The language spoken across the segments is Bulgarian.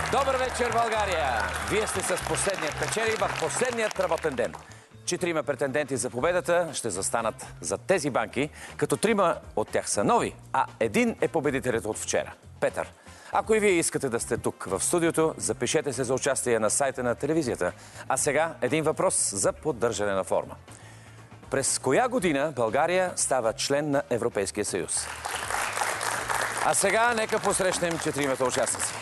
Добър вечер, България! Вие сте с последният печели в последният работен ден. 4 претенденти за победата ще застанат за тези банки, като 3 от тях са нови, а 1 е победителят от вчера. Петър, ако и вие искате да сте тук в студиото, запишете се за участие на сайта на телевизията. А сега един въпрос за поддържане на форма. През коя година България става член на Европейския съюз? А сега нека посрещнем 4 участници.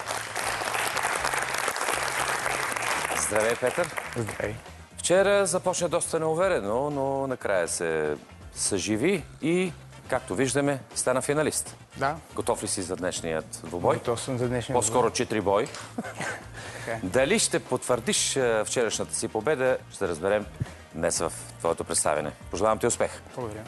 Здравей, Петър. Здравей. Вчера започна доста неуверено, но накрая се съживи и, както виждаме, стана финалист. Да. Готов ли си за днешният двубой? Готов съм за днешния двубой. По-скоро 4 бой. Дали ще потвърдиш вчерашната си победа, ще разберем днес в твоето представяне. Пожелавам ти успех. Благодаря.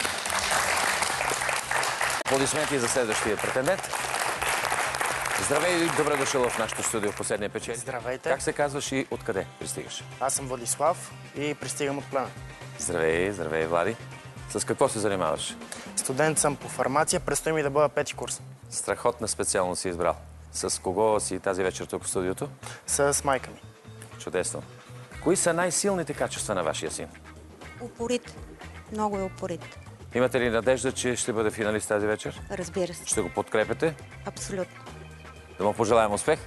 Аплодисменти за следващия претендент. Здравей и добре дошъл в нашото студио в последния печели. Здравейте. Как се казваш и откъде пристигаш? Аз съм Владислав и пристигам от Плевен. Здравей, здравей, Влади. С какво се занимаваш? Студент съм по фармация, предстои ми да бъда 5-ти курс. Страхотна специално си избрал. С кого си тази вечер тук в студиото? С майка ми. Чудесно. Кои са най-силните качества на вашия син? Упорит. Много е упорит. Имате ли надежда, че ще бъде финалист тази вечер? Разбира се. Ще го подкрепяте? Абсолютно. Да му пожелаем успех.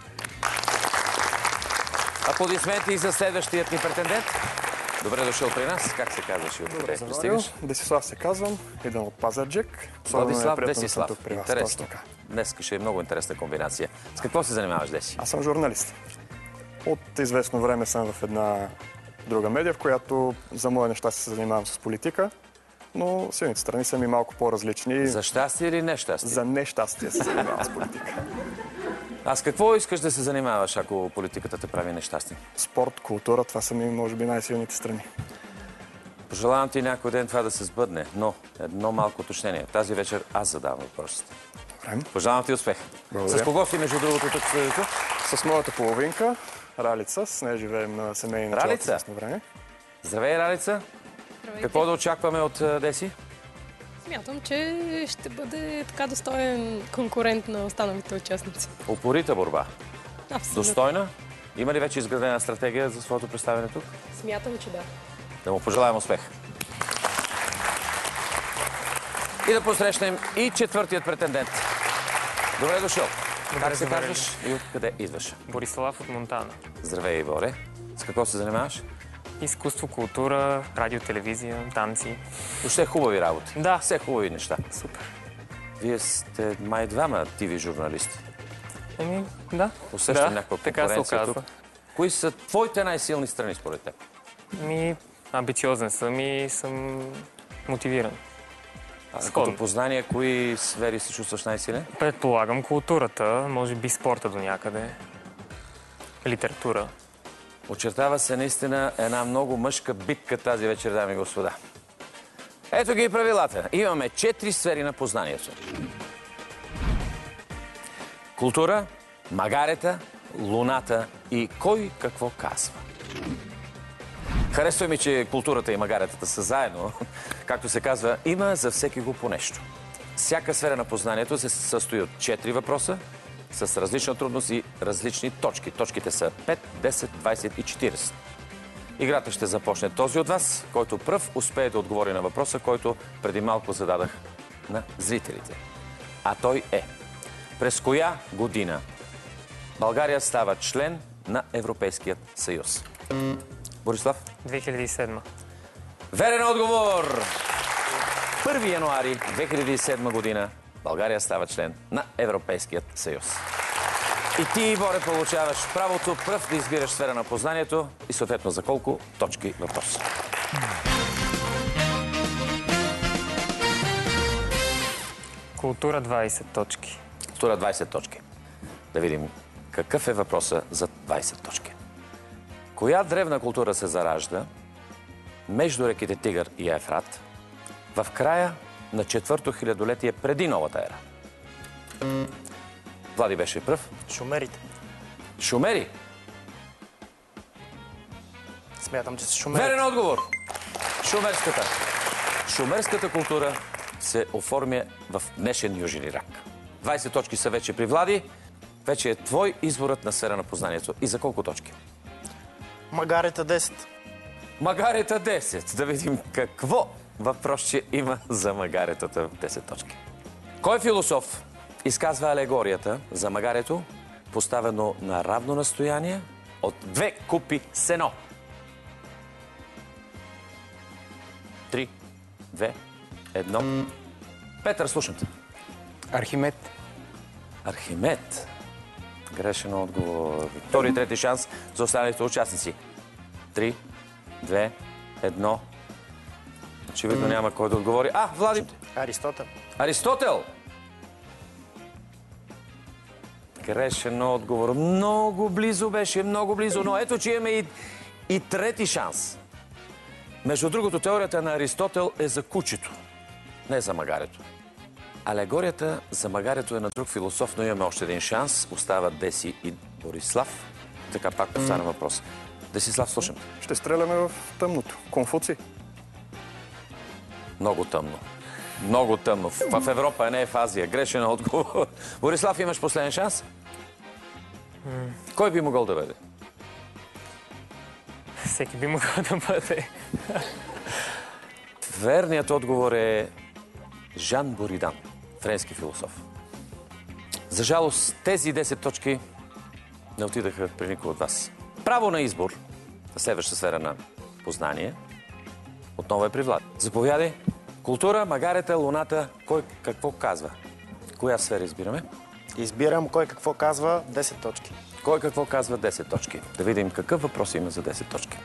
Аплодисменти за следващият ни претендент. Добре дошъл при нас. Как се казваш и откъде пристигаш? Десислав се казвам. Идвам от Пазарджик. Владислав, Десислав. При вас. Интересно. Днес ще е много интересна комбинация. С какво се занимаваш, Деси? Аз съм журналист. От известно време съм в една друга медия, в която за моя неща се занимавам с политика, но силните страни са ми малко по-различни. За щастие или нещастие? За нещастие се занимавам с политика. А с какво искаш да се занимаваш, ако политиката те прави нещастен? Спорт, култура, това са ми, може би, най-силните страни. Пожелавам ти някой ден това да се сбъдне, но едно малко уточнение. Тази вечер аз задавам въпросите. Добре. Пожелавам ти успех. Благодаря. С кого си, между другото, тук в студиото? С моята половинка, Ралица, с нея живеем на семейни начала в известно време. Здравей, Ралица. Здравейте. Какво да очакваме от Деси? Смятам, че ще бъде така достоен конкурент на останалите участници. Упорита борба. Абсолютно. Достойна? Има ли вече изградена стратегия за своето представяне тук? Смятам, че да. Да му пожелаем успех. И да посрещнем и 4-тият претендент. Добре дошъл. Как се казваш и откъде идваш? Борислав от Монтана. Здравей, Боре. С какво се занимаваш? Изкуство, култура, радио, телевизия, танци. Въобще хубави работи. Да. Все хубави неща. Супер. Вие сте май двама ТВ журналисти. Да. Усещам някаква така се конкуренция оказва. тук. Кои са твоите най-силни страни според теб? Амбициозен съм и съм мотивиран. Като познание, кои сфери се чувстваш най-силен? Предполагам културата, може би спорта до някъде, литература. Очертава се наистина една много мъжка битка тази вечер, дами и господа. Ето ги и правилата. Имаме 4 сфери на познанието. Култура, магарета, луната и кой какво казва. Харесва ми, че културата и магаретата са заедно. Както се казва, има за всеки го по нещо. Всяка сфера на познанието се състои от 4 въпроса с различна трудност и различни точки. Точките са 5, 10, 20 и 40. Играта ще започне този от вас, който пръв успее да отговори на въпроса, който преди малко зададах на зрителите. А той е: през коя година България става член на Европейският съюз? Борислав? 2007. Верен отговор! 1 януари 2007 година България става член на Европейският съюз. И ти, Боре, получаваш правото пръв да избираш сфера на познанието и съответно за колко точки въпрос. Култура 20 точки. Култура 20 точки. Да видим какъв е въпроса за 20 точки. Коя древна култура се заражда между реките Тигър и Ефрат в края на 4-то хилядолетие преди новата ера? Влади беше пръв. Шумерите. Шумери. Смятам, че са шумерите. Верен отговор. Шумерската. Шумерската култура се оформя в днешен Южен Ирак. 20 точки са вече при Влади. Вече е твой изборът на сфера на познанието. И за колко точки? Магарета 10. Магарета 10. Да видим какво въпросче има за магаретата в 10 точки. Кой философ изказва алегорията за магарето, поставено на равно настояние от 2 купи сено? 3, 2, 1. Петър, слушам те. Архимед. Архимед. Грешен отговор. Втори и трети шанс за останалите участници. 3, 2, 1. Очевидно няма кой да отговори. Влади. Аристотел. Аристотел. Грешен отговор. Много близо беше, много близо. Но ето, че имаме и трети шанс. Между другото, теорията на Аристотел е за кучето, не за магарето. Алегорията за магарето е на друг философ, но имаме още един шанс. Остават Деси и Борислав. Така пак поставям въпрос. Десислав, слушам. Ще стреляме в тъмното. Конфуций. Много тъмно. Много тъмно. В Европа, а не в Азия. Грешен отговор. Борислав, имаш последен шанс? Кой би могъл да бъде? Всеки би могъл да бъде. Верният отговор е Жан Буридан, френски философ. За жалост, тези 10 точки не отидаха при никой от вас. Право на избор на следващата сфера на познание отново е при Влад. Заповядай. Култура, магарета, луната. Кой какво казва? Коя сфера избираме? Избирам кой какво казва 10 точки. Кой какво казва 10 точки? Да видим какъв въпрос има за 10 точки.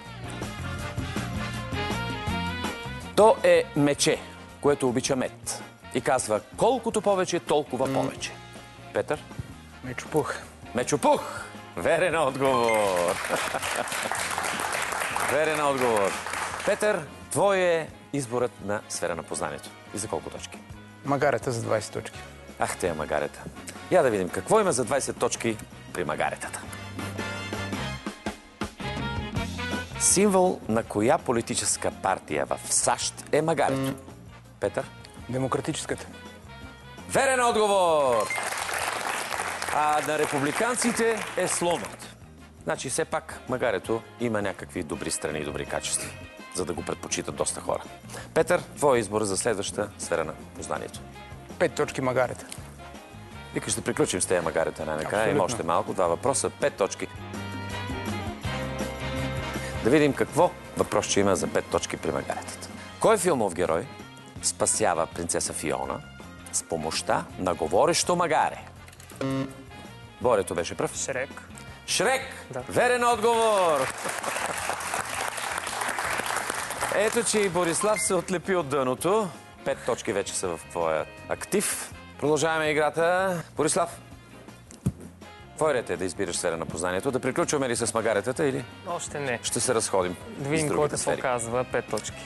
То е мече, което обича мед. И казва, колкото повече, толкова повече. Петър? Мечопух. Мечопух! Верен отговор. Верен отговор. Петър, твой е изборът на сфера на познанието. И за колко точки? Магарета за 20 точки. Те е магарета. Я да видим какво има за 20 точки при магаретата. Символ на коя политическа партия в САЩ е магарето? Петър? Демократическата. Верен отговор! А на републиканците е слонът. Значи все пак магарето има някакви добри страни и добри качества, за да го предпочитат доста хора. Петър, твой избор за следващата сфера на познанието. 5 точки магарета. Викаш да приключим с тези магарета най-накрая. Има още малко. 2 въпроса. 5 точки. Да видим какво въпрос ще има за 5 точки при магаретата. Кой филмов герой спасява принцеса Фиона с помощта на говорещо магаре? Борето беше пръв. Шрек. Шрек! Да. Верен отговор! Ето, че и Борислав се отлепи от дъното. 5 точки вече са в твоя актив. Продължаваме играта. Борислав, твой ред е да избираш сфера на познанието. Да приключваме ли с магаретата или Още не. ще се разходим? Да видим с кой другите какво сфери? казва 5 точки.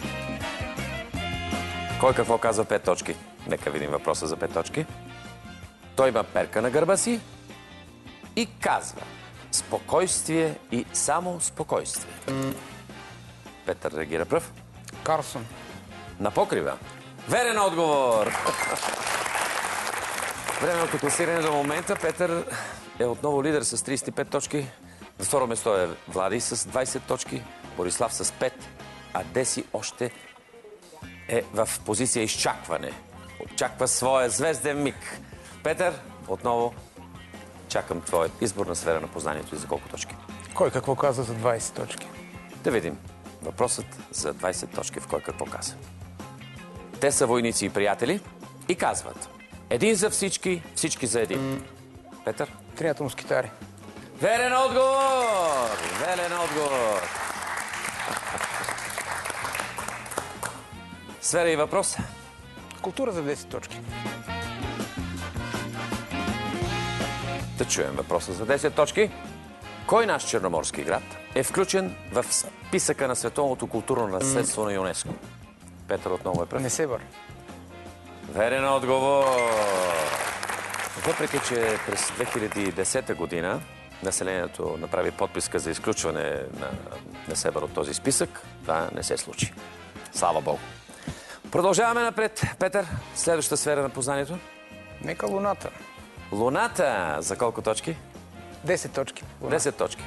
Кой какво казва 5 точки? Нека видим въпроса за 5 точки. Той има перка на гърба си и казва спокойствие и само спокойствие. Петър реагира пръв. Карлсон. На покрива. Верен отговор! Временното класиране до момента. Петър е отново лидер с 35 точки. На второ место е Влади с 20 точки. Борислав с 5. А Деси още е в позиция изчакване. Очаква своя звезден миг. Петър, отново чакам твоят избор на сфера на познанието и за колко точки. Кой какво каза за 20 точки? Да видим въпросът за 20 точки в кой какво каза. Те са войници и приятели и казват един за всички, всички за един. Петър? Трината мускитари. Верен отговор! Верен отговор! Сфера и въпрос. Култура за 10 точки. Да чуем въпроса за 10 точки. Кой наш черноморски град е включен в списъка на Световното културно наследство на ЮНЕСКО? Петър отново е прав. Несебър. Верен отговор! Въпреки, че през 2010 година населението направи подписка за изключване на Несебър от този списък, това не се случи. Слава Богу! Продължаваме напред. Петър, следващата сфера на познанието. Нека луната. Луната за колко точки? 10 точки. 10 точки.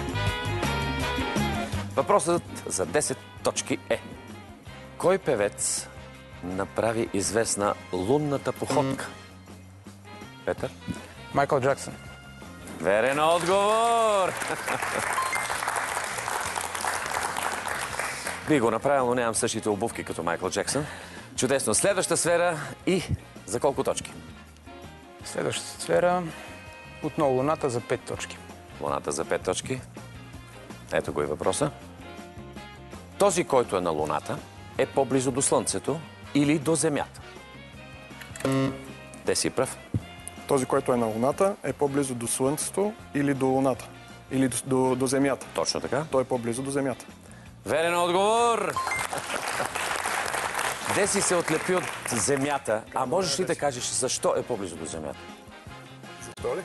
Въпросът за 10 точки е: кой певец направи известна лунната походка? Петър? Майкъл Джаксън. Верен отговор! Би го направил, но нямам същите обувки като Майкъл Джаксън. Чудесно. Следваща сфера и за колко точки? Следващата сфера. Отново Луната за 5 точки. Луната за 5 точки. Ето го и въпроса. Този, който е на Луната, е по-близо до Слънцето или до Земята? Де си пръв? Този, който е на Луната, е по-близо до Слънцето или до Луната. Или до Земята. Точно така. Той е по-близо до Земята. Верен отговор! Де си се отлепи от Земята? А можеш ли да кажеш защо е по-близо до Земята? Защо ли?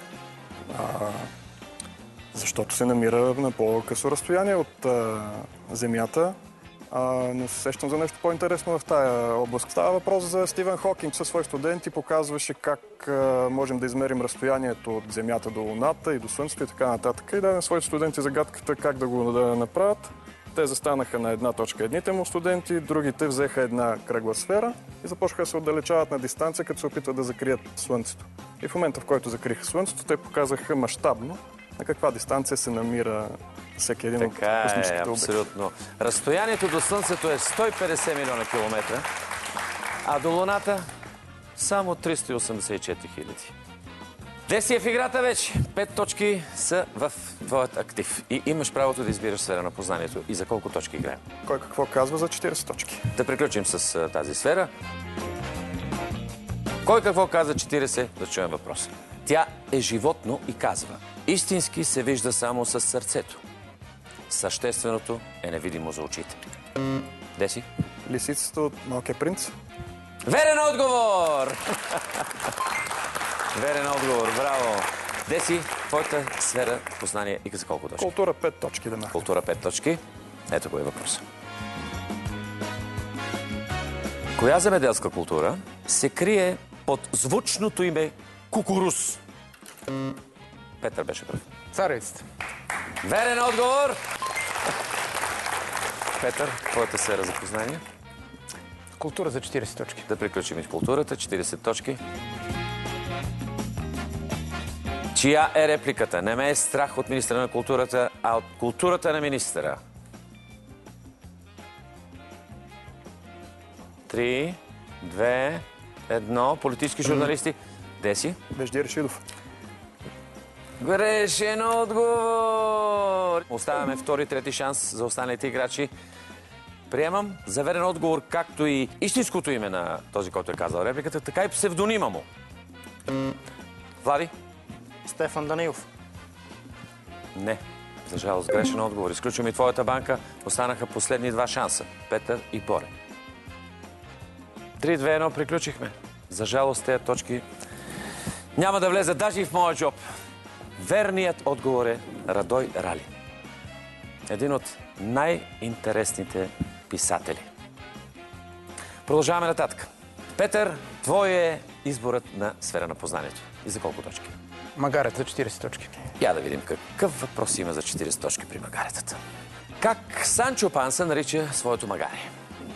Защото се намира на по-късо разстояние от Земята. Не се сещам за нещо по-интересно в тая област. Става въпрос за Стивен Хокинг със свои студенти. Показваше как можем да измерим разстоянието от Земята до Луната и до Слънцето и така нататък. И даде на своите студенти загадката как да го направят. Те застанаха на една точка едните му студенти, другите взеха една кръгла сфера и започнаха да се отдалечават на дистанция, като се опитват да закрият Слънцето. И в момента, в който закриха Слънцето, те показаха мащабно на каква дистанция се намира всеки един от Така космическите е, обекти. абсолютно. Разстоянието до Слънцето е 150 милиона километра, а до Луната само 384 хиляди. Де си е в играта вече? 5 точки са в твоят актив. И имаш правото да избираш сфера на познанието. И за колко точки играем? Кой какво казва за 40 точки? Да приключим с тази сфера. Кой какво каза 40? Да чуем въпроса. Тя е животно и казва: истински се вижда само с сърцето. Същественото е невидимо за очите. Де си? Лисицата от Малкия принц? Верен отговор! Верен отговор, браво! Де си? Твоята сфера познание и за колко точки? Култура 5 точки да махне. Култура 5 точки. Ето го е въпрос. Коя земеделска култура се крие под звучното име кукуруз? Петър беше прав. Царевицата. Верен отговор! Петър, твоята сфера за познание? Култура за 40 точки. Да приключим и в културата. 40 точки. Чия е репликата? Не ме е страх от министра на културата, а от културата на министъра. 3, 2, 1. Политически журналисти. Де си? Вежди Рашидов. Грешен отговор! Оставяме втори, трети шанс за останалите играчи. Приемам за верен отговор, както и истинското име на този, който е казал репликата, така и псевдонима му. Влади? Стефан Данилов. Не. За жалост, грешен отговор. Изключвам и твоята банка. Останаха последни два шанса. Петър и Боре. 3-2-1 приключихме. За жалост, тези точки няма да влезат даже и в моя джоб. Верният отговор е Радой Рали. Един от най-интересните писатели. Продължаваме нататък. Петър, твой е изборът на сфера на познанието. И за колко точки? Магарет за 40 точки. Я да видим какъв въпрос има за 40 точки при магаретата. Как Санчо Панса нарича своето магаре?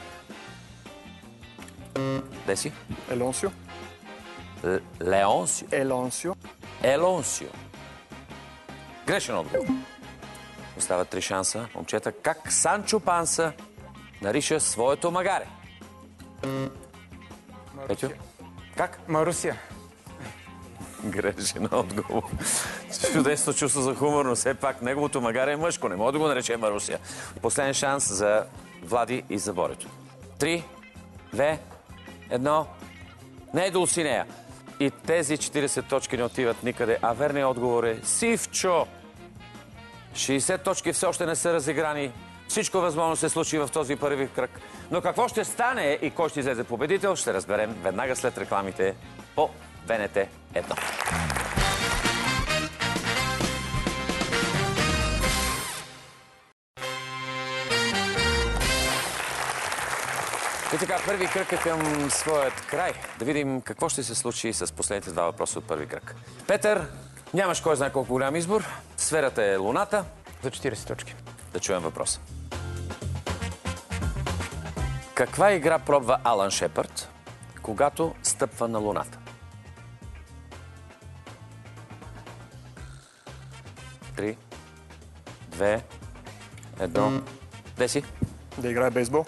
Де си? Елонсио. Леонсио. Елонсио. Елонсио. Грешен отговор. Остават 3 шанса. Момчета, как Санчо Панса нарича своето магаре? Петю? Как? Марусия. Грешен отговор. Чудесно чувство за хумор, но все пак неговото магаре е мъжко. Не може да го нарече Марусия. Последен шанс за Влади и за Борето. 3, 2, 1. Не е Дулсинея. И тези 40 точки не отиват никъде, а верният отговор е Сивчо. 60 точки все още не са разиграни. Всичко възможно се случи в този първи кръг. Но какво ще стане и кой ще излезе победител, ще разберем веднага след рекламите по БНТ 1. И така, първи кръг е към своят край. Да видим какво ще се случи с последните два въпроса от първи кръг. Петър, нямаш кой знае колко голям избор. Сферата е Луната. За 40 точки. Да чуем въпроса. Каква игра пробва Алан Шепард, когато стъпва на Луната? 3, 2, 1. Деси? Да играе бейсбол.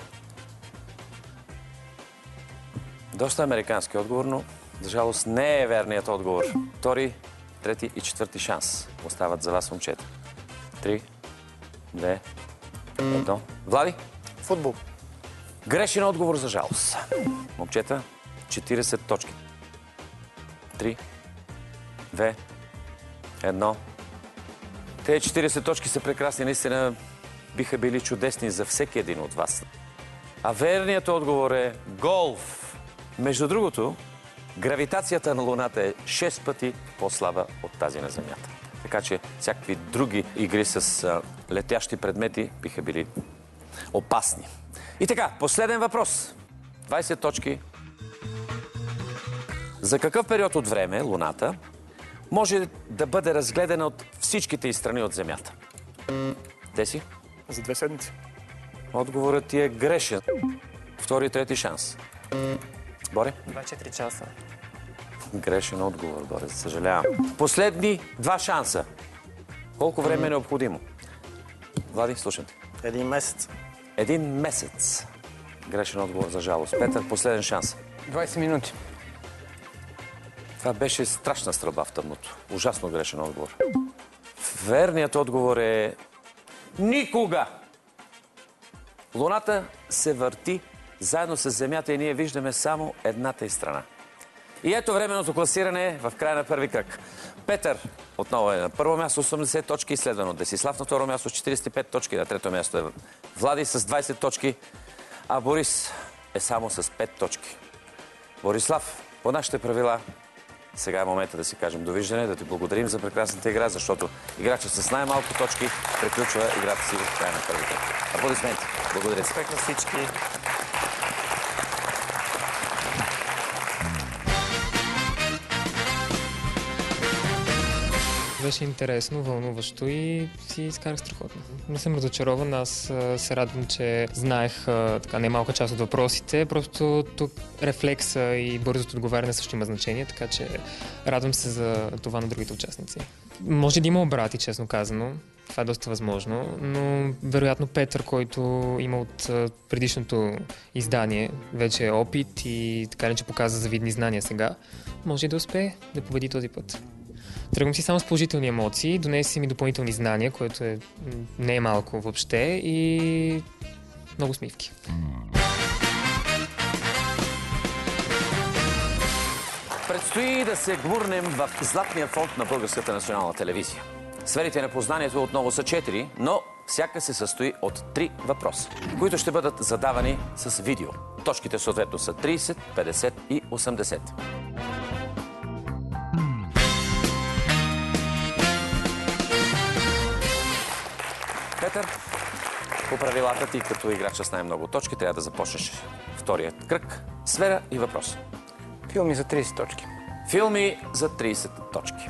Доста американски отговор, но за жалост не е верният отговор. Втори, трети и четвърти шанс остават за вас, момчета. 3, 2, 1. Влади? Футбол. Грешен отговор за жалост. Момчета, 40 точки. 3, 2, 1. Те 40 точки са прекрасни, наистина биха били чудесни за всеки един от вас. А верният отговор е голф. Между другото, гравитацията на Луната е 6 пъти по-слаба от тази на Земята. Така че всякакви други игри с летящи предмети биха били опасни. И така, последен въпрос. 20 точки. За какъв период от време Луната може да бъде разгледана от всичките страни от Земята? Деси? За 2 седмици. Отговорът ти е грешен. Втори и трети шанс. Боре? 24 часа. Грешен отговор, Боре, съжалявам. Последни 2 шанса. Колко време е необходимо? Влади, слушам те. 1 месец. 1 месец. Грешен отговор, за жалост. Петър, последен шанс. 20 минути. Това беше страшна стрелба в тъмното. Ужасно грешен отговор. Верният отговор е никога. Луната се върти заедно с Земята и ние виждаме само едната й страна. И ето временното класиране в края на първи кръг. Петър отново е на първо място с 80 точки, следвано от Десислав на второ място с 45 точки, на трето място е Влади с 20 точки, а Борис е само с 5 точки. Борислав, по нашите правила, сега е момента да си кажем довиждане, да ти благодарим за прекрасната игра, защото играчът с най-малко точки приключва играта си в края на първи кръг. Аплодисменти. Благодаря ти. Успех на всички. Беше интересно, вълнуващо и си изкарах страхотно. Не съм разочарован, аз се радвам, че знаех така немалка част от въпросите, просто тук рефлекса и бързото отговаряне също има значение, така че радвам се за това на другите участници. Може да има обрати, честно казано, това е доста възможно, но вероятно Петър, който има от предишното издание, вече е опит и така не че показа завидни знания сега, може и да успее да победи този път. Тръгвам си само с положителни емоции, донеси ми допълнителни знания, което не е малко въобще и много усмивки. Предстои да се гмурнем в златния фонд на Българската национална телевизия. Сферите на познанието отново са 4, но всяка се състои от 3 въпроса, които ще бъдат задавани с видео. Точките съответно са 30, 50 и 80. Петър, по правилата ти като играч с най-много точки трябва да започнеш вторият кръг. Сфера и въпрос. Филми за 30 точки. Филми за 30 точки.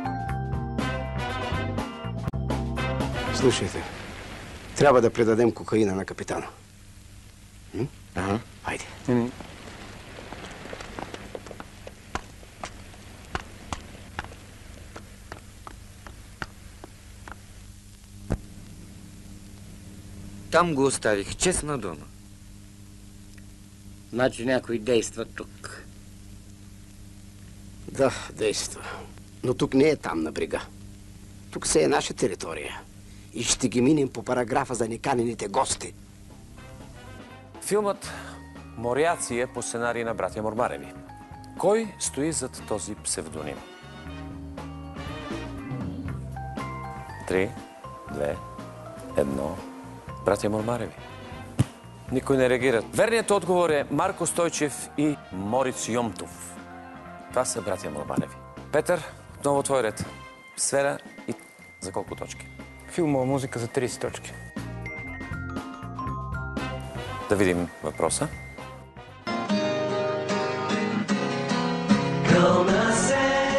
Слушайте, трябва да предадем кокаина на капитана. Ага. Хайде. Там го оставих, честна дума. Значи някой действа тук. Да, действа. Но тук не е там на брега. Тук се е наша територия. И ще ги минем по параграфа за неканените гости. Филмът Моряци е по сценарий на братя Мормареви. Кой стои зад този псевдоним? 3, 2, 1. Братя Мормареви. Никой не реагира. Верният отговор е Марко Стойчев и Мориц Йомтов. Това са братя Мормареви. Петър, отново твой ред. Сфера и за колко точки? Филмова музика за 30 точки. Да видим въпроса. Кълна се,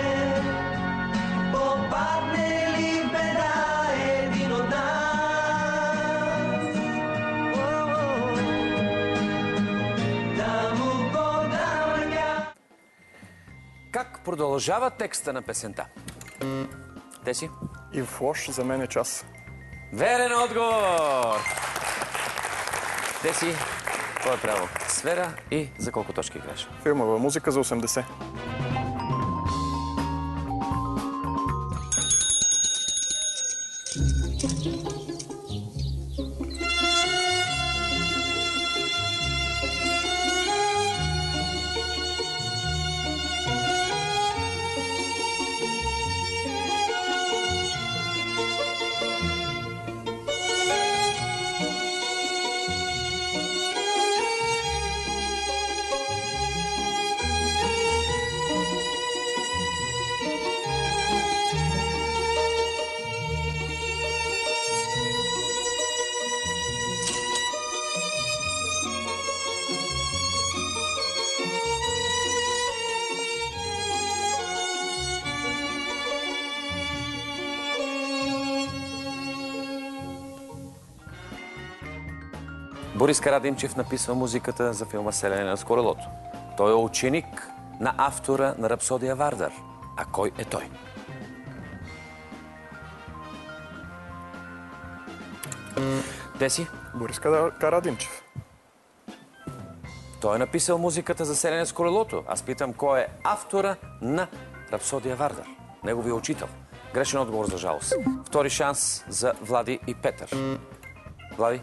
попадне ли беда един от нас, да му подам ръка. Как продължава текста на песента? Теси? И в лош за мен е час. Верен отговор! Теси, твое право. Сфера и за колко точки играеш? Филмова музика за 80. Борис Карадимчев написва музиката за филма Селяне с колелото. Той е ученик на автора на Рапсодия Вардар. А кой е той? Теси? Борис Карадимчев. Той е написал музиката за Селяне с колелото. Аз питам, кой е автора на Рапсодия Вардар? Неговия учител. Грешен отговор, за жалост. Втори шанс за Влади и Петър. Влади?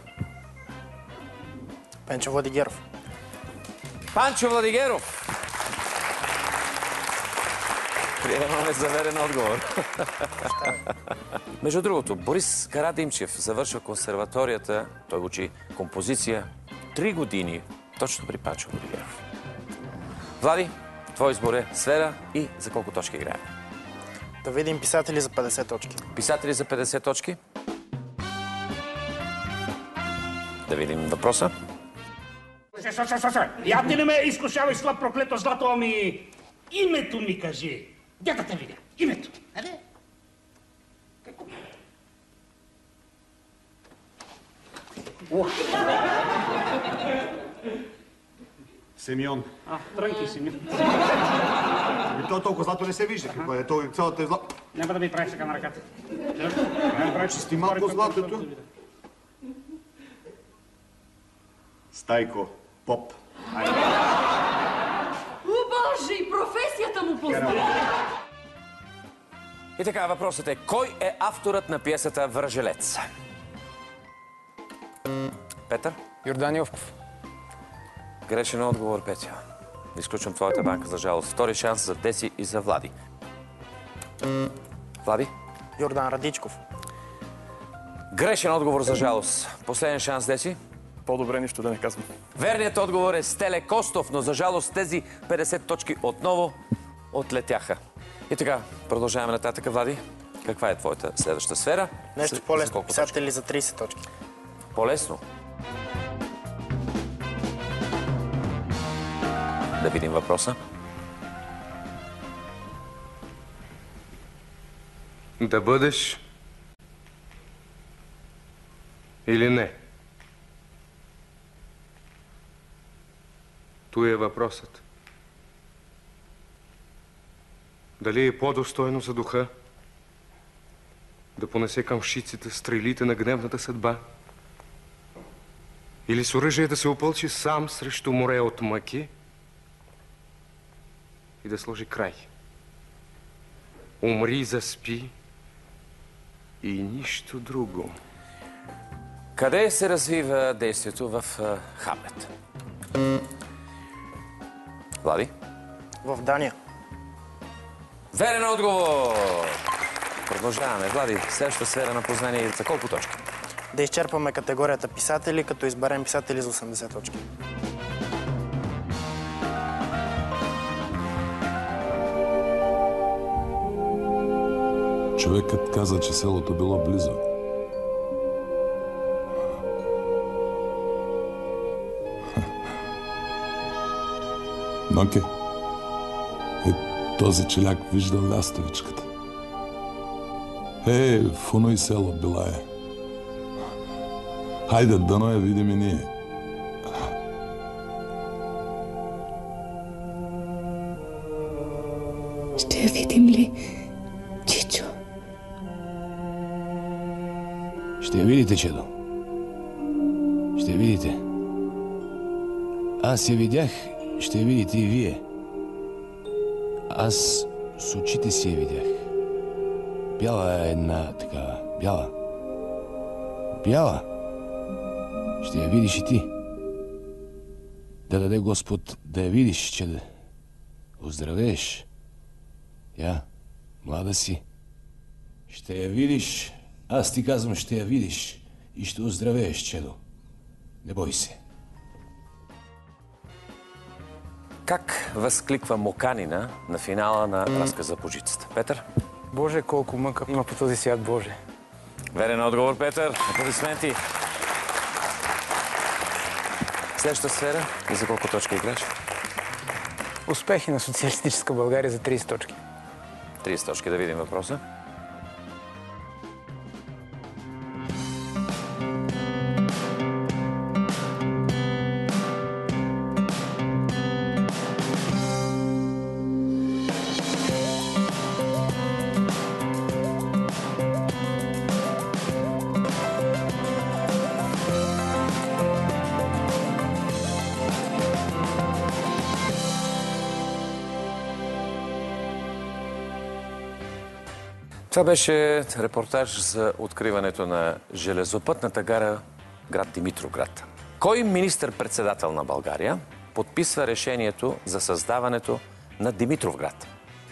Пенчо Владигеров. Панчо Владигеров! Приемаме заверен отговор. Между другото, Борис Карадимчев завършва консерваторията. Той учи композиция 3 години точно при Панчо Владигеров. Влади, твой избор е сфера и за колко точки играем? Да видим писатели за 50 точки. Писатели за 50 точки. Да видим въпроса. Я ти не ме изкушавай с това проклето злато, ами името ми кажи. Де да те видя? Името. Аде? Симеон. Трънки, Симеон. И то толкова злато не се вижда. Какво е? То цялата е злато. Няма да ми правиш така на ръката. Чисти малко златото. Стайко, поп. Боже, и професията му познава. И така, въпросът е, кой е авторът на пиесата Връжелец? Петър? Йордан Йовков. Грешен отговор, Петя. Изключвам твоята банка, за жалост. Втори шанс за Теси и за Влади. Влади? Йордан Радичков. Грешен отговор, за жалост. Последен шанс, Теси? По-добре нищо да не казвам. Верният отговор е Стеле Костов, но за жалост тези 50 точки отново отлетяха. И така, продължаваме нататък, Влади. Каква е твоята следваща сфера? Нещо по-лесно. Писатели за 30 точки. По-лесно? Да видим въпроса. Да бъдеш или не? Той е въпросът. Дали е по-достойно за духа да понесе към щиците стрелите на гневната съдба? Или с оръжие да се опълчи сам срещу море от мъки и да сложи край? Умри, заспи и нищо друго. Къде се развива действието в Хамлет? Влади? В Дания. Верен отговор! Продължаваме. Влади, следващата сфера на познание за колко точки? Да изчерпаме категорията писатели, като изберем писатели за 80 точки. Човекът каза, че селото било близо. Нонке, този челяк вижда лястовичката. В оно и село била е. Хайде, дано я видим и ние. Ще я видим ли, Чичо? Ще я видите, чедо. Ще я видите. Аз я видях, ще я видите и вие. Аз с очите си я видях. Бяла е една такава. Бяла. Бяла. Ще я видиш и ти. Да даде Господ да я видиш, че да оздравееш. Я, млада си. Ще я видиш. Аз ти казвам, ще я видиш. И ще оздравееш, чедо. Не бой се. Как възкликва Моканина на финала на разказа Божицата? Петър? Боже, колко мъка има по този свят, Боже. Верен отговор, Петър. Аплодисменти. Следващата сфера. И за колко точки играеш? Успехи на социалистическа България за 30 точки. 30 точки. Да видим въпроса. Това беше репортаж за откриването на железопътната гара град Димитровград. Кой министър-председател на България подписва решението за създаването на Димитровград?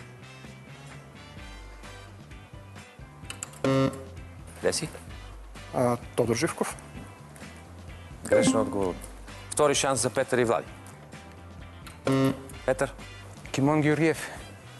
Де си? Тодор Живков. Грешен отговор. Втори шанс за Петър и Влади. Петър? Кимон Георгиев.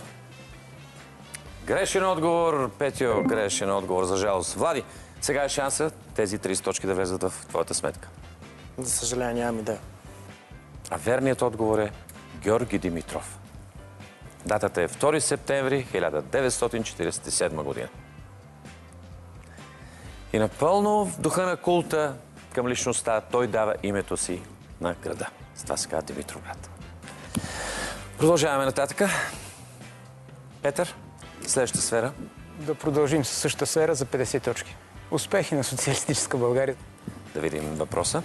Грешен отговор, Петьо. Грешен отговор, за жалост. Влади, сега е шанса тези 30 точки да влезат в твоята сметка. За съжаление, нямам идея. А верният отговор е Георги Димитров. Датата е 2 септември 1947 година. И напълно в духа на култа към личността той дава името си на града. С това се казва Димитровград. Продължаваме нататък. Петър, следващата сфера. Да продължим със същата сфера за 50 точки. Успехи на социалистическа България. Да видим въпроса.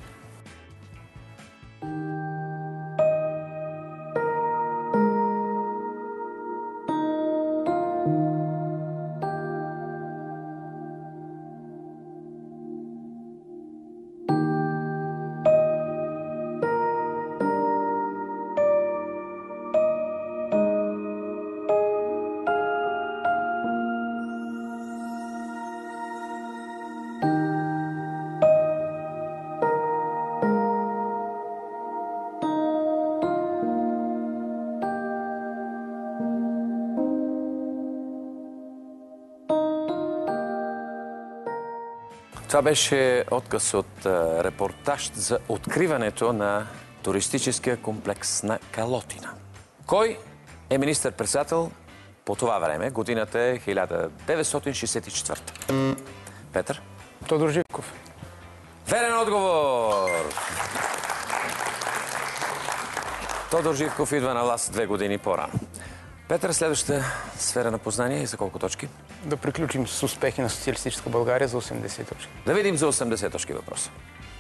Това беше отказ от репортаж за откриването на туристическия комплекс на Калотина. Кой е министър-председател по това време? Годината е 1964. Петър? Тодор Живков. Верен отговор! Тодор Живков идва на власт 2 години по-рано. Петър, следващата сфера на познание и за колко точки? Да приключим с успехи на социалистическа България за 80 точки. Да видим за 80 точки въпроса.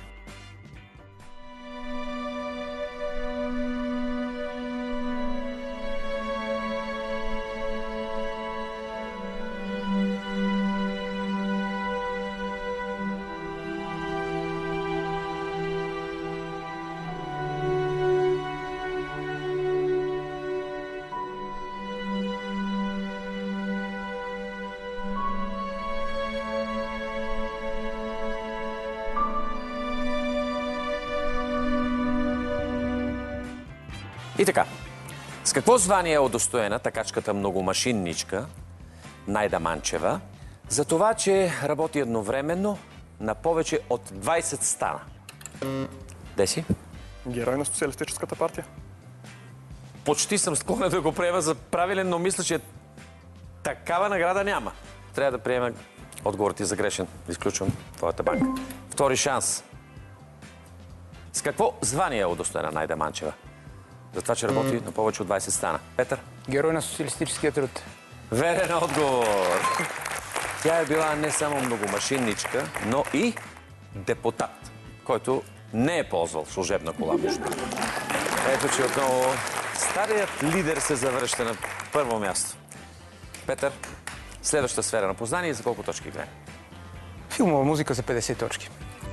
И така, с какво звание е удостоена такачката многомашинничка Найда Манчева за това, че работи едновременно на повече от 20 стана? Де си? Герой на Социалистическата партия. почти съм склонен да го приема за правилен, но мисля, че такава награда няма. Трябва да приема отговорът ти за грешен. Изключвам твоята банка. Втори шанс. С какво звание е удостоена Найда Манчева? За това, че работи на повече от 20 стана. Петър? Герой на социалистическия труд. Верен отговор. Тя е била не само многомашинничка, но и депутат, който не е ползвал служебна кола между другото. Ето, че отново старият лидер се завръща на първо място. Петър, следващата сфера на познание, за колко точки играе? Филмова музика за 50 точки.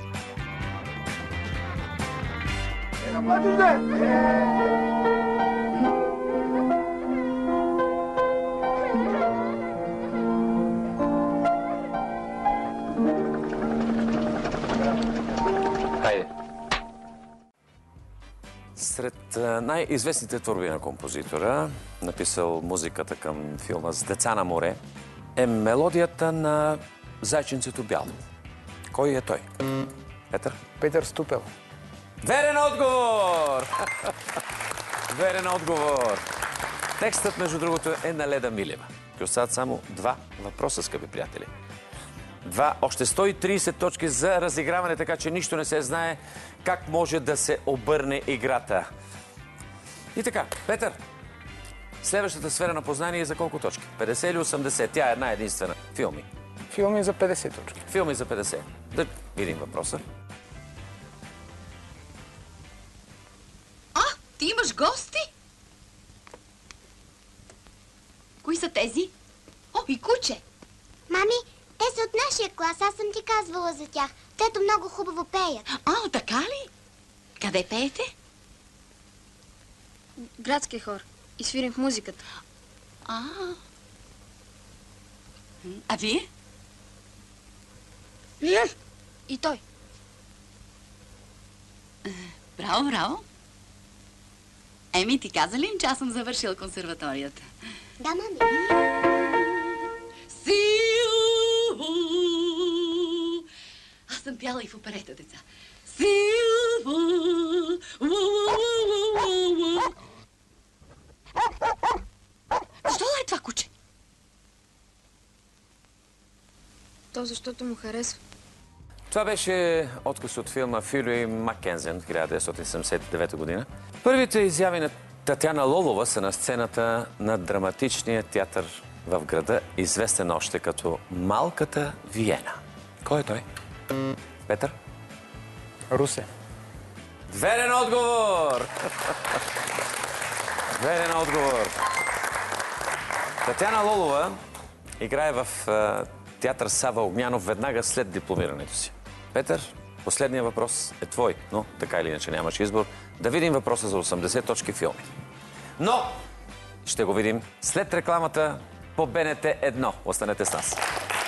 Хайде. Сред най-известните творби на композитора, написал музиката към филма «С деца на море», е мелодията на Зайченцето бяло. Кой е той? Петър? Петър Ступел. Верен отговор! Верен отговор! Текстът, между другото, е на Леда Милева. И остават само 2 въпроса, скъпи приятели. Още 130 точки за разиграване, така че нищо не се знае как може да се обърне играта. И така, Петър, следващата сфера на познание е за колко точки? 50 или 80? Тя е една единствена. Филми. Филми за 50 точки. Филми за 50. Да видим въпроса. Ти имаш гости? Кои са тези? О, и куче! Мами, те са от нашия клас. Аз съм ти казвала за тях. Тето много хубаво пеят. Така ли? Къде пеете? Градския хор. И свирим в музиката. А вие? И той. Браво, браво. Еми, ти каза ли им, че аз съм завършил консерваторията? Да, мами. Аз съм пяла и в оперета, деца. Защо е това куче? То защото му харесва. Това беше отказ от филма Филю и Маккензен, 1979 година. Първите изяви на Татяна Лолова са на сцената на драматичния театър в града, известен още като Малката Виена. Кой е той? Петър? Русе. Верен отговор! Верен отговор! Татяна Лолова играе в театър Сава Огнянов веднага след дипломирането си. Петър, последният въпрос е твой, но така или иначе нямаш избор. Да видим въпроса за 80 точки филми. Но ще го видим след рекламата по БНТ 1. Останете с нас.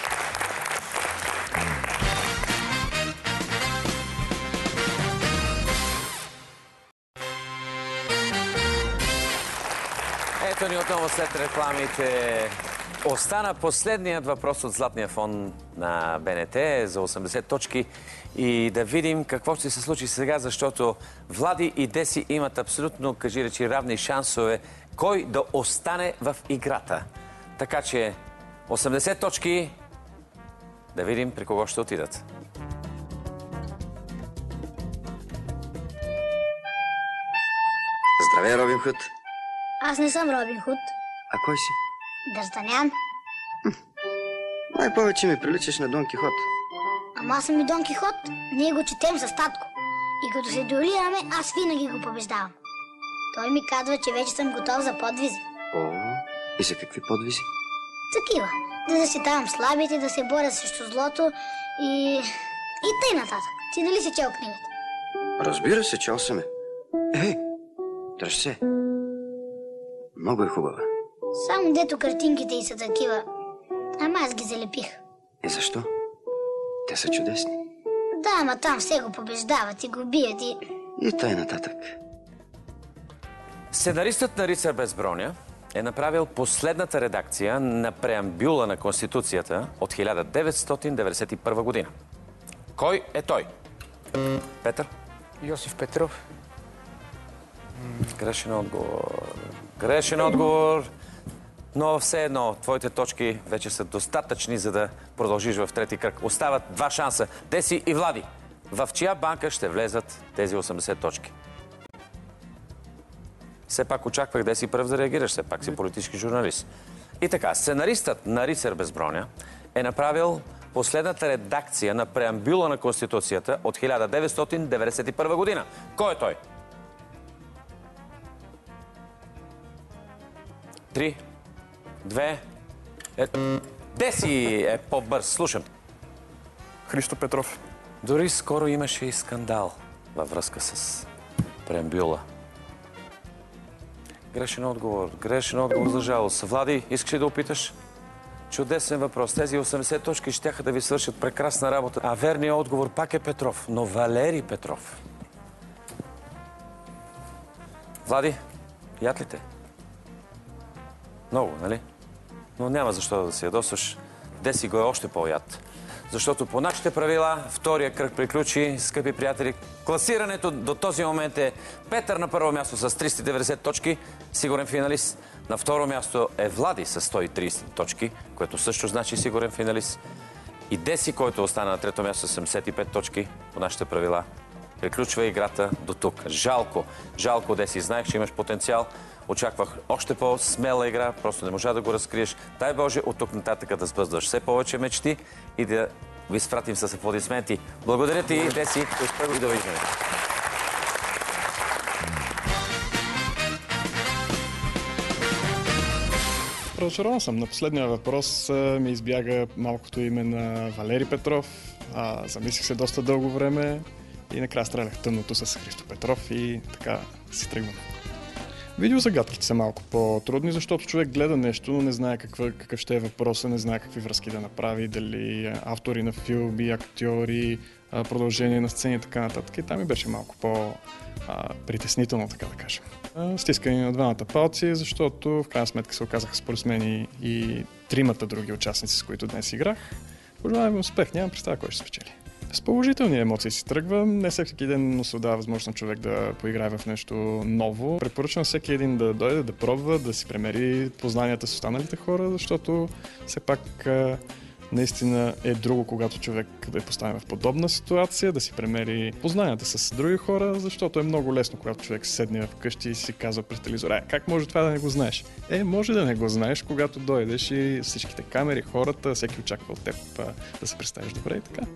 Ето ни отново след рекламите. Остана последният въпрос от Златния фон на БНТ за 80 точки. И да видим какво ще се случи сега, защото Влади и Деси имат абсолютно, кажи речи, равни шансове кой да остане в играта. Така че 80 точки, да видим при кого ще отидат. Здравей, Робин Худ. Аз не съм Робин Худ. А кой си? Д'Артанян. Най-повече ми приличаш на Дон Кихот. Ама аз съм и Дон Кихот. Ние го четем с татко. И като се дуелираме, аз винаги го побеждавам. Той ми казва, че вече съм готов за подвизи. О, и за какви подвизи? Такива. Да защитавам слабите, да се боря срещу злото и тъй нататък. Ти нали си чел книгата? Разбира се, чел съм. Дръж се. Много е хубава. Само дето картинките й са такива. Ама аз ги залепих. И защо? Те са чудесни. Да, ама там все го побеждават и го бият И тъй нататък. Сценаристът на Рицар без броня е направил последната редакция на преамбюла на Конституцията от 1991 година. Кой е той? Петър? Йосиф Петров. Грешен отговор. Грешен отговор. Но все едно, твоите точки вече са достатъчни, за да продължиш в трети кръг. Остават два шанса. Деси и Влади. В чия банка ще влезат тези 80 точки? Все пак очаквах Деси пръв да реагираш. Все пак си политически журналист. И така, сценаристът на Рицар без броня е направил последната редакция на преамбюла на Конституцията от 1991 година. Кой е той? 3, 2, 1. Деси е по-бърз. Слушам. Христо Петров. Дори скоро имаше и скандал във връзка с преамбюла. Грешен отговор. Грешен отговор за жалост. Влади, искаш ли да опиташ? Чудесен въпрос. Тези 80 точки щяха да ви свършат прекрасна работа. А верният отговор пак е Петров, но Валери Петров. Влади, яд ли те? Много, нали? Но няма защо да се ядосваш. Деси го е още по-яд. Защото по нашите правила втория кръг приключи, скъпи приятели. Класирането до този момент е Петър на първо място с 390 точки, сигурен финалист. На второ място е Влади с 130 точки, което също значи сигурен финалист. И Деси, който остана на трето място с 75 точки по нашите правила. Приключва играта до тук. Жалко. Жалко, Деси. Знаех, че имаш потенциал. Очаквах още по-смела игра, просто не можа да го разкриеш. Дай Боже, от тук нататък да сбъдваш все повече мечти и да ви спратим с аплодисменти. Благодаря ти, Деси, и довиждане. Разочарован съм. На последния въпрос ми избяга малкото име на Валери Петров. Замислих се доста дълго време и накрая стрелях тъмното с Христо Петров и така си тръгвам. Видеозагадките са малко по-трудни, защото човек гледа нещо, но не знае какъв ще е въпроса, не знае какви връзки да направи, дали автори на филми, актьори, продължение на сцени и така нататък. И там ми беше малко по-притеснително, така да кажем. Стискани на двамата палци, защото в крайна сметка се оказаха според мен и тримата други участници, с които днес играх. Пожелавам ви успех, нямам представа кой ще спечели. С положителни емоции си тръгвам. Не всеки ден му се дава възможност на човек да поиграе в нещо ново. Препоръчвам всеки един да дойде, да пробва, да си премери познанията с останалите хора, защото все пак наистина е друго, когато човек да е поставен в подобна ситуация, да си премери познанията с други хора, защото е много лесно, когато човек седне вкъщи и си казва през телевизора: как може това да не го знаеш? Може да не го знаеш, когато дойдеш и всичките камери, хората, всеки очаква от теб да се представиш добре и така.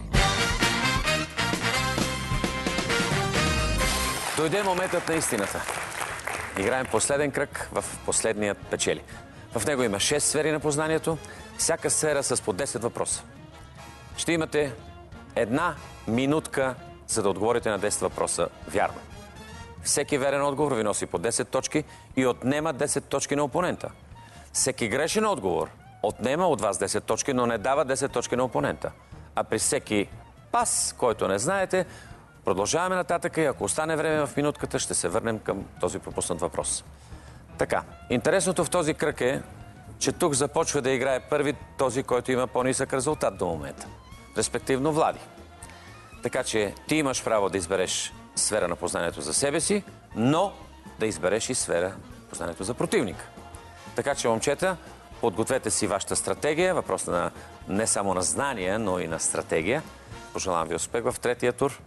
Дойде моментът на истината. Играем последен кръг в последният печели. В него има 6 сфери на познанието, всяка сфера с по 10 въпроса. Ще имате една минутка, за да отговорите на 10 въпроса вярно. Всеки верен отговор ви носи по 10 точки и отнема 10 точки на опонента. Всеки грешен отговор отнема от вас 10 точки, но не дава 10 точки на опонента. А при всеки пас, който не знаете, продължаваме нататък и ако остане време в минутката, ще се върнем към този пропуснат въпрос. Така, интересното в този кръг е, че тук започва да играе първи този, който има по-нисък резултат до момента. Респективно Влади. Така че ти имаш право да избереш сфера на познанието за себе си, но да избереш и сфера на познанието за противника. Така че, момчета, подгответе си вашата стратегия, въпрос на не само на знания, но и на стратегия. Пожелавам ви успех в третия тур.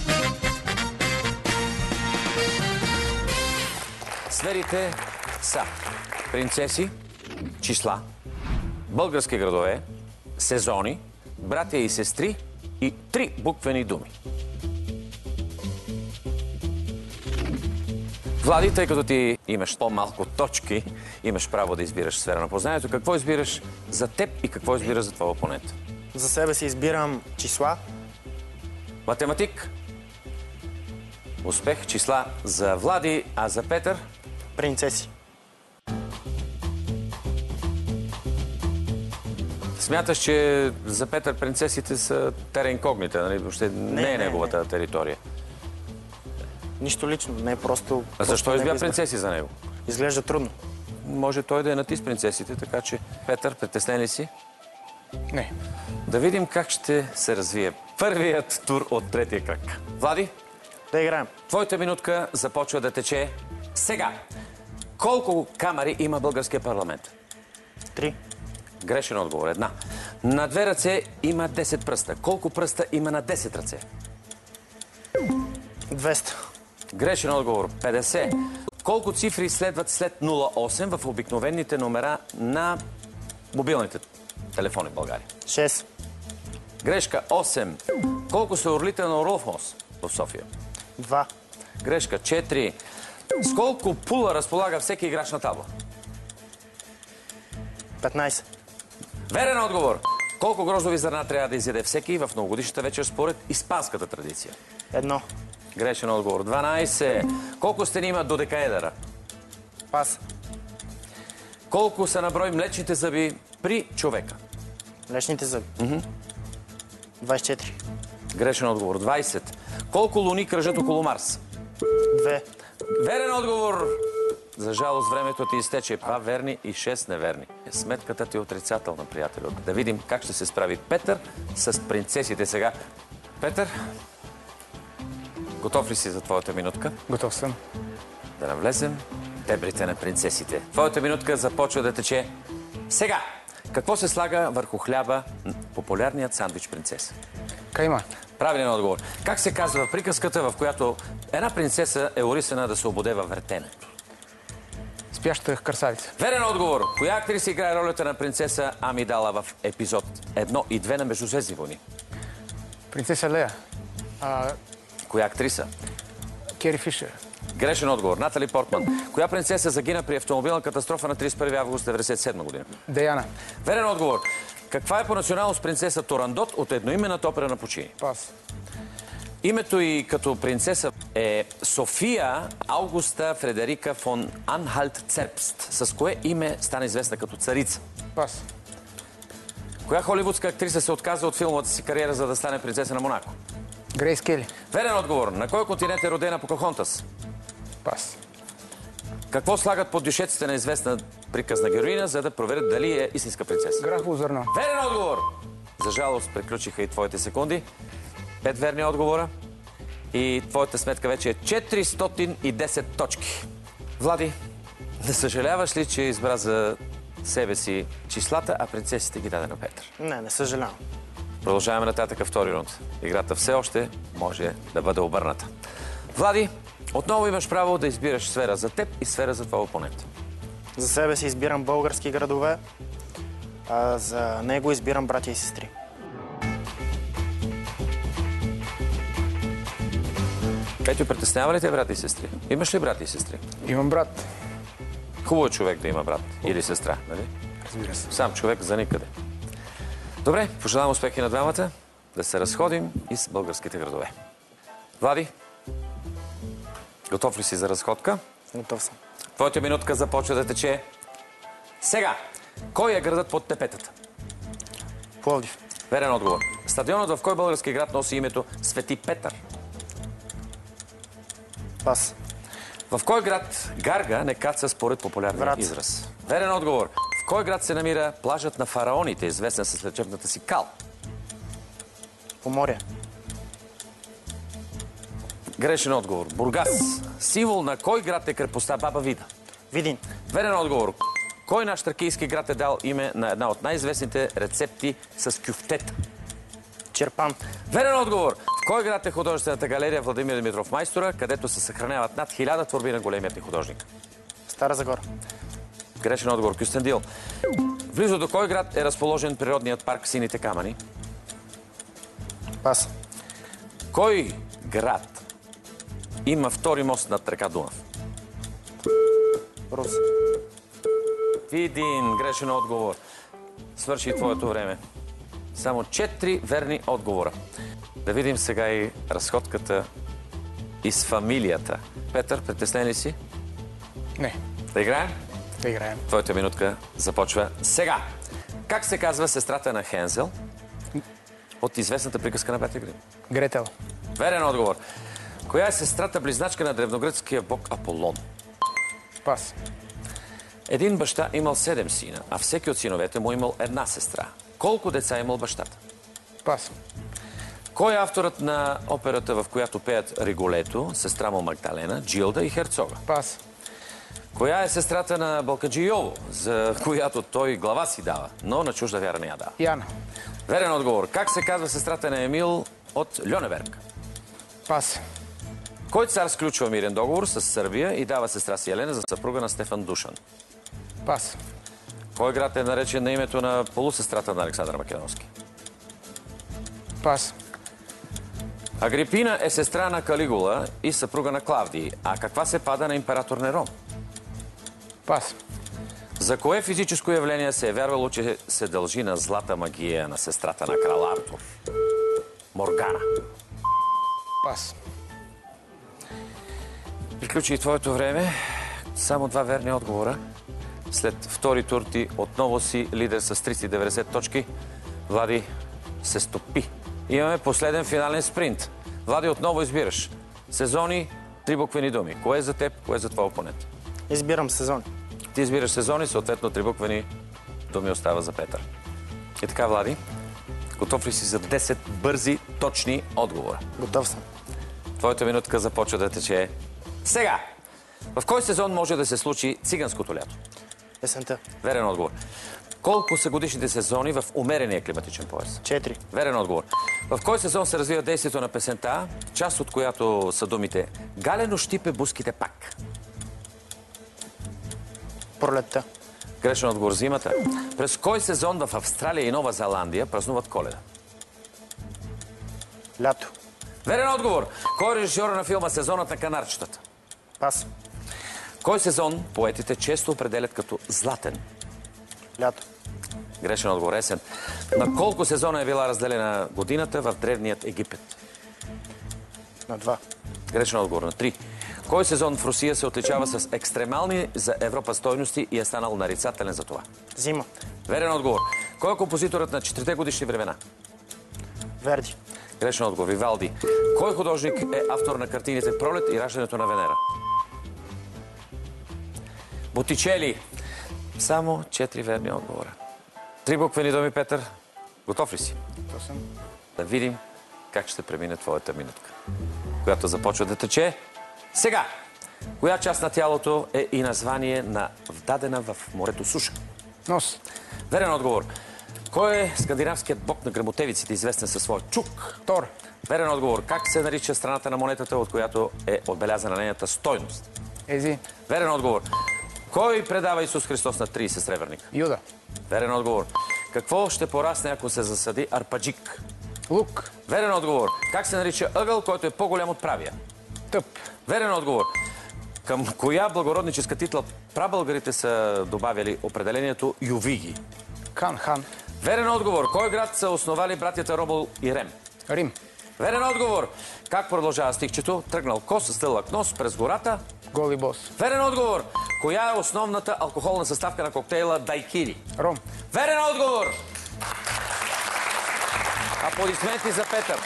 Сферите са принцеси, числа, български градове, сезони, братя и сестри и 3 буквени думи. Влади, тъй като ти имаш по-малко точки, имаш право да избираш сфера на познанието. Какво избираш за теб и какво избираш за твоя опонент? За себе си избирам числа. Математик. Успех. Числа за Влади, а за Петър? Принцеси. Смяташ, че за Петър принцесите са тера инкогнита, нали? Въобще не е неговата територия. Нищо лично, не е просто... А защо избя принцеси за него? Изглежда трудно. Може той да е на ти с принцесите, така че... Петър, притеснен ли си? Не. Да видим как ще се развие първият тур от третия кръг. Влади, Да играем. Твоята минутка започва да тече сега. Колко камери има българския парламент? 3. Грешен отговор. 1. На 2 ръце има 10 пръста. Колко пръста има на 10 ръце? 200. Грешен отговор. 50. Колко цифри следват след 08 в обикновените номера на мобилните телефони в България? 6. Грешка. 8. Колко са орлите на Орлов мост в София? 2. Грешка. 4. С колко пула разполага всеки играч на табла? 15. Верен отговор. Колко гроздови зърна трябва да изяде всеки в новогодишната вечер според испанската традиция? 1. Грешен отговор. 12. Колко стени има додекаедъра? Пас. Колко са на брой млечните зъби при човека? Млечните зъби? 24. Грешен отговор. 20. Колко луни кръжат около Марс? 2. Верен отговор. За жалост, времето ти изтече. 2 верни и 6 неверни. Сметката ти е отрицателна, приятелю. Да видим как ще се справи Петър с принцесите сега. Петър, готов ли си за твоята минутка? Готов съм. Да навлезем в дебрите на принцесите. Твоята минутка започва да тече сега. Какво се слага върху хляба популярният сандвич принцеса? Кайма. Правилен отговор. Как се казва приказката, в която една принцеса е орисана да се ободе във вертене? Спящата красавица. Верен отговор. Коя актриса играе ролята на принцеса Амидала в епизод 1 и 2 на Междузвездни войни? Принцеса Лея. Коя актриса? Кери Фишер. Грешен отговор. Натали Портман. Коя принцеса загина при автомобилна катастрофа на 31 август 1997 година? Деяна. Верен отговор. Каква е по националност принцеса Торандот от едноименната опера на Пучини? Пас. Името й като принцеса е София Аугуста Фредерика фон Анхалт-Церпст. С кое име стана известна като царица? Пас. Коя холивудска актриса се отказа от филмовата си кариера, за да стане принцеса на Монако? Грейс Кели. Верен отговор. На кой континент е родена Покахонтас? Пас. Какво слагат под дюшеците на известна приказна героиня, за да проверят дали е истинска принцеса? Грахово зърно. Верен отговор. За жалост приключиха и твоите секунди. 5 верни отговора. И твоята сметка вече е 410 точки. Влади, не съжаляваш ли, че избра за себе си числата, а принцесите ги даде на Петър? Не съжалявам. Продължаваме нататък втори рунд. Играта все още може да бъде обърната. Влади, отново имаш право да избираш сфера за теб и сфера за твоя опонент. За себе си избирам български градове, а за него избирам братя и сестри. Петю, притеснява ли те брати и сестри? Имаш ли брати и сестри? Имам брат. Хубаво е човек да има брат или сестра, нали? Разбира се. Сам човек за никъде. Добре, пожелавам успехи на двамата. Да се разходим и с българските градове. Влади, готов ли си за разходка? Готов съм. Твоята минутка започва да тече сега. Кой е градът под тепетата? Пловдив. Верен отговор. Стадионът в кой български град носи името Свети Петър? Пас. В кой град гарга не каца според популярния израз? Верен отговор. В кой град се намира плажът на фараоните, известен с лечебната си кал? Поморие. Грешен отговор. Бургас. Символ на кой град е крепостта Баба Вида? Видин. Верен отговор. Кой наш тракийски град е дал име на една от най-известните рецепти с кюфтета? Черпан. Верен отговор. В кой град е художествената галерия Владимир Димитров Майстора, където се съхраняват над 1000 творби на големият ни художник? Стара Загора. Грешен отговор. Кюстендил. Близо до кой град е разположен природният парк Сините камъни? Пас. Кой град има втори мост над река Дунав? Русе. Видин. Грешен отговор. Свърши твоето време. Само 4 верни отговора. Да видим сега и разходката из фамилията. Петър, притеснен ли си? Не. Да играем? Да играем. Твоята минутка започва сега. Как се казва сестрата на Хензел от известната приказка на Петър Грим? Гретел. Верен отговор. Коя е сестрата близначка на древногръцкия бог Аполон? Пас. Един баща имал 7 сина, а всеки от синовете му имал една сестра. Колко деца имал бащата? Пас. Кой е авторът на операта, в която пеят Риголето, сестра му Магдалена, Джилда и Херцога? Пас. Коя е сестрата на Балкаджи Йово, за която той глава си дава, но на чужда вяра не я дава? Яна. Верен отговор. Как се казва сестрата на Емил от Льонеберг? Пас. Кой цар сключва мирен договор с Сърбия и дава сестра си Елена за съпруга на Стефан Душан? Пас. Кой град е наречен на името на полусестрата на Александър Македонски? Пас. Агрипина е сестра на Калигула и съпруга на Клавдий. А каква се пада на император Нерон? Пас. За кое физическо явление се е вярвало, че се дължи на злата магия на сестрата на крал Артур? Моргана. Пас. Приключи и твоето време. Само 2 верни отговора. След втори тур ти отново си лидер с 390 точки. Влади се стопи. Имаме последен финален спринт. Влади, отново избираш. Сезони, 3 буквени думи. Кое е за теб, кое е за твой опонент? Избирам сезони. Ти избираш сезони, съответно 3 буквени думи остава за Петър. И така, Влади, готов ли си за 10 бързи, точни отговора? Готов съм. Твоята минутка започва да тече сега. В кой сезон може да се случи циганското лято? Есента. Верен отговор. Колко са годишните сезони в умерения климатичен пояс? 4. Верен отговор. В кой сезон се развива действието на песента, част от която са думите "Галено щипе буските пак"? Пролетта. Грешен отговор. Зимата. През кой сезон в Австралия и Нова Зеландия празнуват Коледа? Лято. Верен отговор. Кой е режисьор на филма "Сезонът на канарчетата"? Пас. Кой сезон поетите често определят като златен? Лято. Грешен отговор. Есен. На колко сезона е била разделена годината в древният Египет? На 2. Грешен отговор. На 3. Кой сезон в Русия се отличава с екстремални за Европа стойности и е станал нарицателен за това? Зима. Верен отговор. Кой е композиторът на 4 годишни времена? Верди. Грешен отговор. Вивалди. Кой художник е автор на картините "Пролет" и "Раждането на Венера"? Ботичели. Само 4 верни отговора. 3 буквени думи, Петър. Готов ли си? Готов съм. Да видим как ще премине твоята минутка, която започва да тече сега. Коя част на тялото е и название на вдадена в морето суша? Нос. Верен отговор. Кой е скандинавският бог на грамотевиците, известен със своя чук? Тор. Верен отговор. Как се нарича страната на монетата, от която е отбелязана нейната стойност? Ези. Верен отговор. Кой предава Исус Христос на 30 сребърника? Юда. Верен отговор. Какво ще порасне, ако се засади арпаджик? Лук. Верен отговор. Как се нарича ъгъл, който е по-голям от правия? Тъп. Верен отговор. Към коя благородническа титла прабългарите са добавили определението Ювиги? Хан. Верен отговор. Кой град са основали братята Ромул и Рем? Рим. Верен отговор. Как продължава стихчето? Тръгнал кос с дълъг нос през гората? Голи бос. Верен отговор. Коя е основната алкохолна съставка на коктейла Дайкири? Ром. Верен отговор. Аплодисменти за Петър.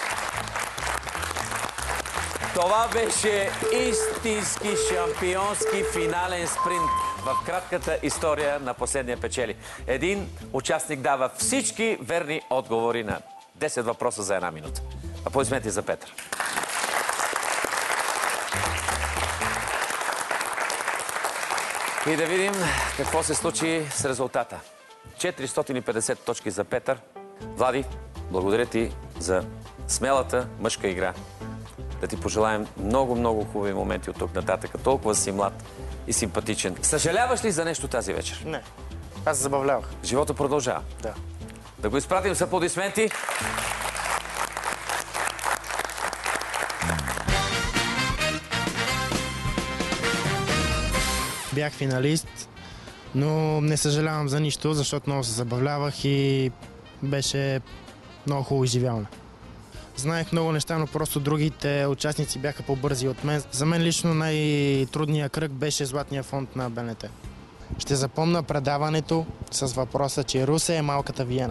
Това беше истински шампионски финален спринт в кратката история на последния печели. Един участник дава всички верни отговори на 10 въпроса за 1 минута. Аплодисменти за Петър. И да видим какво се случи с резултата. 450 точки за Петър. Влади, благодаря ти за смелата мъжка игра. Да ти пожелаем много, много хубави моменти от тук нататък. Толкова си млад и симпатичен. Съжаляваш ли за нещо тази вечер? Не. Аз се забавлявах. Живота продължава. Да. Да го изпратим с аплодисменти. Бях финалист, но не съжалявам за нищо, защото много се забавлявах и беше много хубаво изживяване. Знаех много неща, но просто другите участници бяха по-бързи от мен. За мен лично най-трудният кръг беше Златния фонд на БНТ. Ще запомня предаването с въпроса, че Русе е малката Виена.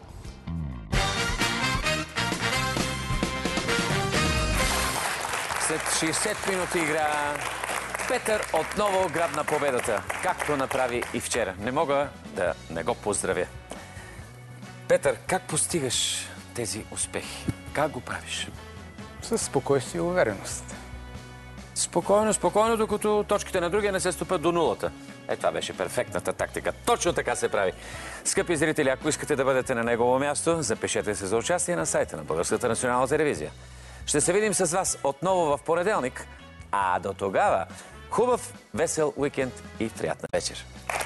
След 60 минути игра Петър отново грабна победата, както направи и вчера. Не мога да не го поздравя. Петър, как постигаш тези успехи? Как го правиш? С спокойствие и увереност. Спокойно, спокойно, докато точките на другия не се стопят до нулата. Това беше перфектната тактика. Точно така се прави. Скъпи зрители, ако искате да бъдете на негово място, запишете се за участие на сайта на Българската национална телевизия. Ще се видим с вас отново в понеделник, а до тогава хубав, весел уикенд и приятна вечер.